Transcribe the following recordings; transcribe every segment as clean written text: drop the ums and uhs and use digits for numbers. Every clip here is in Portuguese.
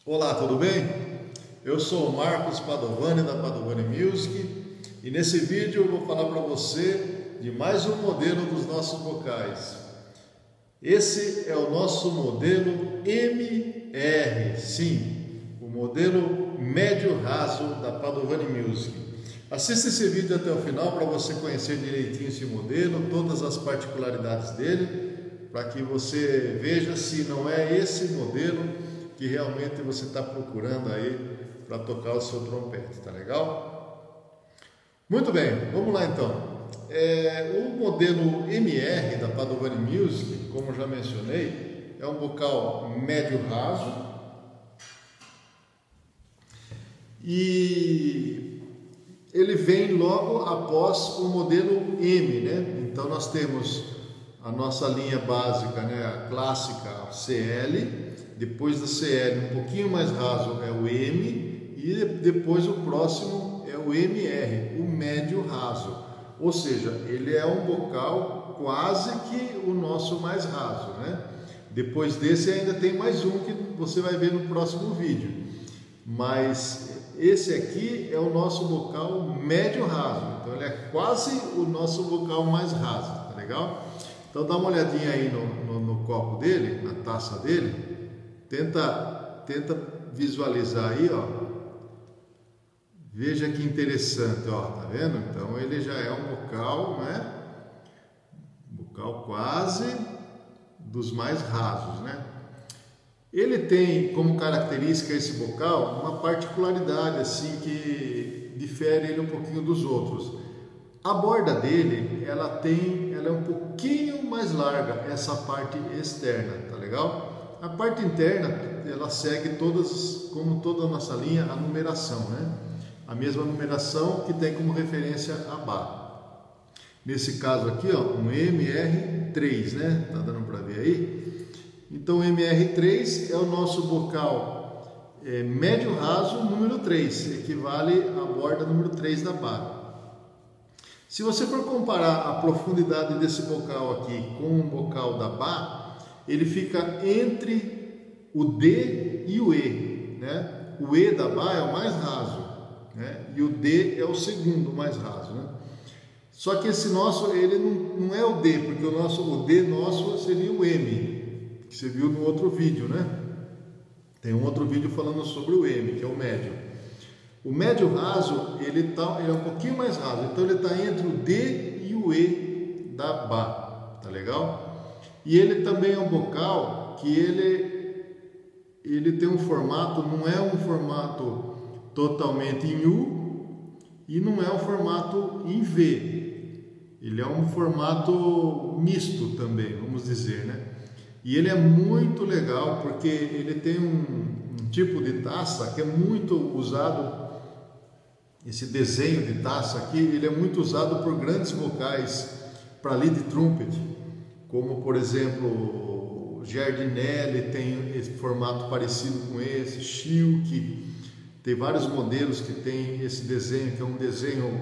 Olá, tudo bem? Eu sou o Marcos Padovani da Padovani Music e nesse vídeo eu vou falar para você de mais um modelo dos nossos vocais. Esse é o nosso modelo MR, sim, o modelo médio raso da Padovani Music. Assista esse vídeo até o final para você conhecer direitinho esse modelo, todas as particularidades dele, para que você veja se não é esse modelo que realmente você está procurando aí para tocar o seu trompete, tá legal? Muito bem, vamos lá então. O modelo MR da Padovani Music, como já mencionei, é um bocal médio raso e ele vem logo após o modelo M, né? Então nós temos a nossa linha básica, né? A clássica CL. Depois da CL, um pouquinho mais raso, é o M, e depois o próximo é o MR, o médio raso. Ou seja, ele é um bocal quase que o nosso mais raso, né? Depois desse ainda tem mais um que você vai ver no próximo vídeo. Mas esse aqui é o nosso bocal médio raso. Então ele é quase o nosso bocal mais raso, tá legal? Então dá uma olhadinha aí no copo dele, na taça dele. Tenta visualizar aí, ó. Veja que interessante, ó, tá vendo? Então ele já é um bocal, né? Bocal quase dos mais rasos, né? Ele tem como característica esse bocal uma particularidade assim que difere ele um pouquinho dos outros. A borda dele, ela é um pouquinho mais larga, essa parte externa, tá legal? A parte interna, ela segue como toda a nossa linha, a numeração, né? A mesma numeração que tem como referência a Bach. Nesse caso aqui, ó, um MR3, né? Tá dando para ver aí? Então, o MR3 é o nosso bocal médio raso número 3, equivale à borda número 3 da Bach. Se você for comparar a profundidade desse bocal aqui com o bocal da Bach, ele fica entre o D e o E, né? O E da Bach é o mais raso, né? E o D é o segundo mais raso, né? Só que esse nosso, ele não é o D, porque o D nosso seria o M, que você viu no outro vídeo, né? Tem um outro vídeo falando sobre o M, que é o médio. O médio raso, ele é um pouquinho mais raso, então ele está entre o D e o E da Bach, tá legal? E ele também é um bocal que ele tem um formato, não é um formato totalmente em U e não é um formato em V. Ele é um formato misto também, vamos dizer, né? E ele é muito legal porque ele tem um tipo de taça que é muito usado, esse desenho de taça aqui, ele é muito usado por grandes vocais para lead trumpet. Como, por exemplo, Giardinelli tem esse formato parecido com esse, Schilke, tem vários modelos que tem esse desenho, que é um desenho,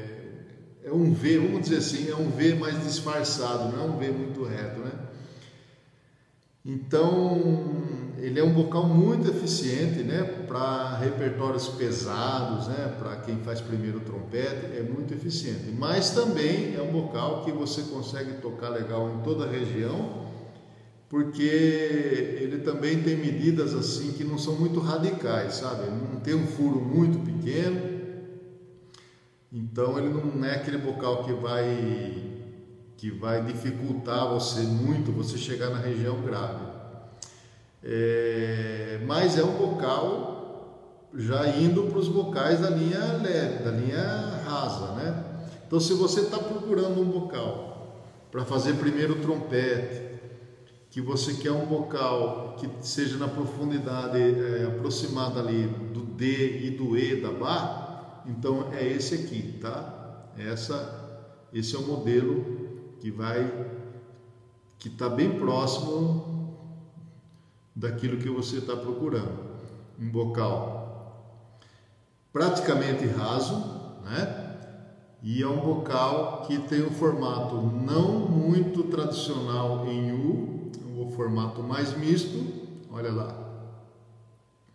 é um V, vamos dizer assim, é um V mais disfarçado, não é um V muito reto, né? Então, ele é um bocal muito eficiente, né, para repertórios pesados, né, para quem faz primeiro trompete, é muito eficiente. Mas também é um bocal que você consegue tocar legal em toda a região, porque ele também tem medidas assim que não são muito radicais, sabe? Não tem um furo muito pequeno, então ele não é aquele bocal que vai dificultar você chegar na região grave. Mas é um bocal já indo para os bocais da linha leve, da linha rasa, né? Então, se você está procurando um bocal para fazer primeiro trompete, que você quer um bocal que seja na profundidade aproximada ali do D e do E da Bach, então é esse aqui, tá? Esse é o modelo que está bem próximo daquilo que você está procurando. Um bocal praticamente raso, né? E é um bocal que tem um formato não muito tradicional em U, um formato mais misto, olha lá.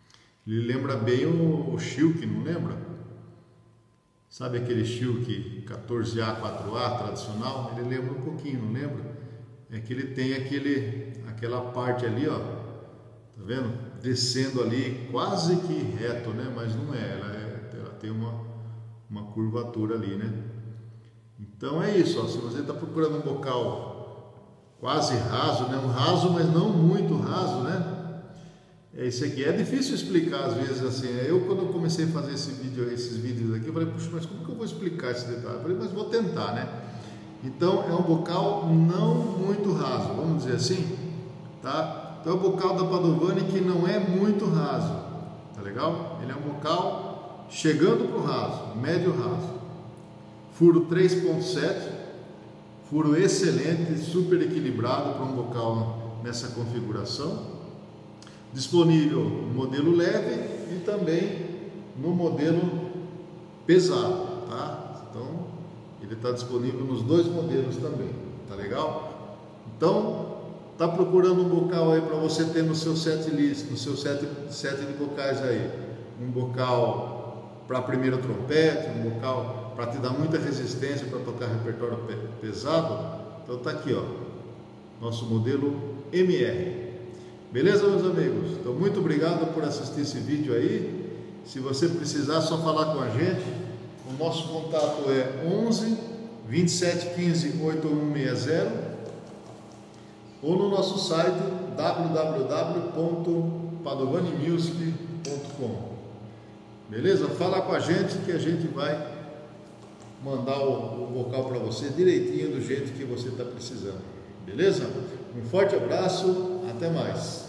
Ele lembra bem o Schilke, não lembra? Sabe aquele Schilke 14A4A tradicional? Ele lembra um pouquinho, não lembra? É que ele tem aquela parte ali, ó, tá vendo? Descendo ali quase que reto, né? Mas não é, ela tem uma curvatura ali, né? Então é isso, ó. Se você está procurando um bocal quase raso, né? Um raso, mas não muito raso, né? Esse aqui é difícil explicar às vezes assim. Eu, quando eu comecei a fazer esses vídeos aqui, eu falei, puxa, mas como que eu vou explicar esse detalhe? Eu falei, mas vou tentar, né? Então é um bocal não muito raso, vamos dizer assim, tá? Então é o bocal da Padovani que não é muito raso, tá legal? Ele é um bocal chegando para o raso, médio raso. Furo 3.7, furo excelente, super equilibrado para um bocal nessa configuração. Disponível no modelo leve e também no modelo pesado, tá? Então ele está disponível nos dois modelos também, tá legal? Então tá procurando um bocal aí para você ter no seu set list, no seu set de bocais aí, um bocal para primeiro trompete, um bocal para te dar muita resistência para tocar repertório pesado. Então tá aqui, ó, nosso modelo MR. Beleza, meus amigos? Então, muito obrigado por assistir esse vídeo aí. Se você precisar, só falar com a gente. O nosso contato é 11 27 15 8160 ou no nosso site www.padovanimusic.com. Beleza? Fala com a gente que a gente vai mandar o vocal para você direitinho do jeito que você está precisando. Beleza? Um forte abraço, até mais.